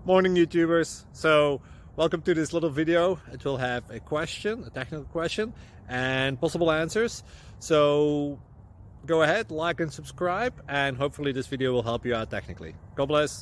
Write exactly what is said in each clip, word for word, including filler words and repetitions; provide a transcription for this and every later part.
Morning YouTubers. So welcome to this little video. It will have a question, a technical question, and possible answers. So go ahead, like and subscribe, and hopefully this video will help you out technically. God bless.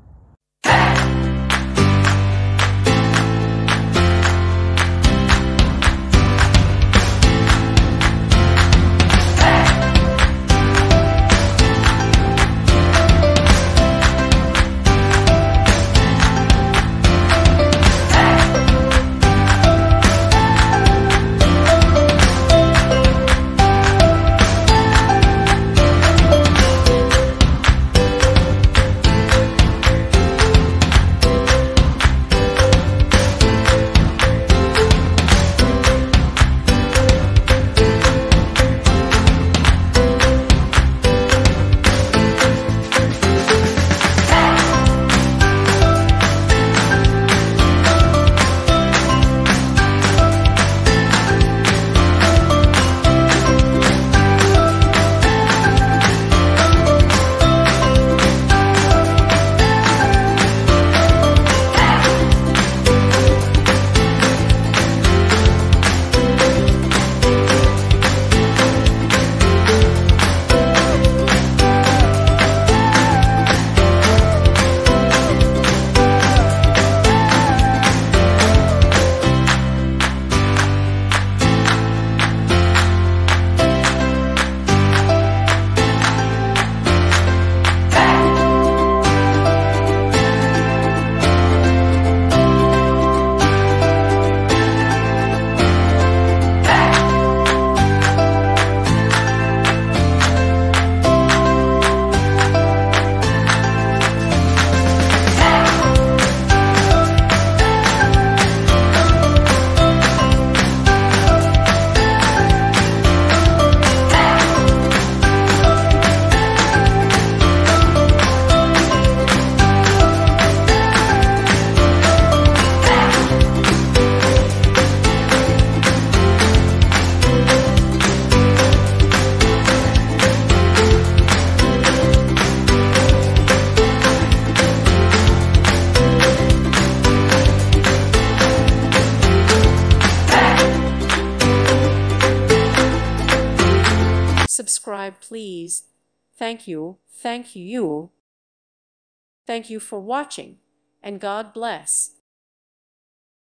Subscribe, please. Thank you, thank you. Thank you for watching, and God bless.